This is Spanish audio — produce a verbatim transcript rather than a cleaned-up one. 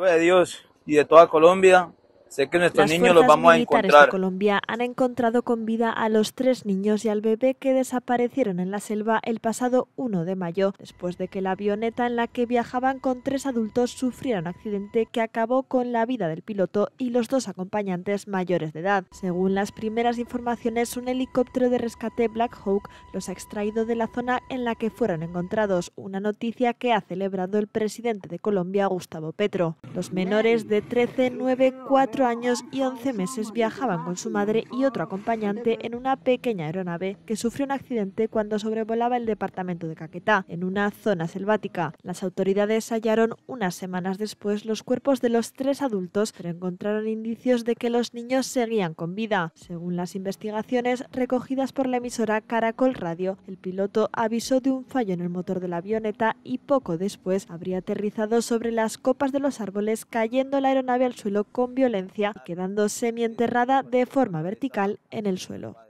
ayuda de Dios y de toda Colombia, sé que nuestros Las niños los fuerzas vamos a militares de encontrar. Colombia han encontrado con vida a los tres niños y al bebé que desaparecieron en la selva el pasado uno de mayo, después de que la avioneta en la que viajaban con tres adultos sufriera un accidente que acabó con la vida del piloto y los dos acompañantes mayores de edad. Según las primeras informaciones, un helicóptero de rescate Black Hawk los ha extraído de la zona en la que fueron encontrados, una noticia que ha celebrado el presidente de Colombia, Gustavo Petro. Los menores de trece, nueve, cuatro años y once meses viajaban con su madre y otro acompañante en una pequeña aeronave que sufrió un accidente cuando sobrevolaba el departamento de Caquetá, en una zona selvática. Las autoridades hallaron unas semanas después los cuerpos de los tres adultos, pero encontraron indicios de que los niños seguían con vida. Según las investigaciones recogidas por la emisora Caracol Radio, el piloto avisó de un fallo en el motor de la avioneta y poco después habría aterrizado sobre las copas de los árboles, cayendo la aeronave al suelo con violencia y quedando semienterrada de forma vertical en el suelo.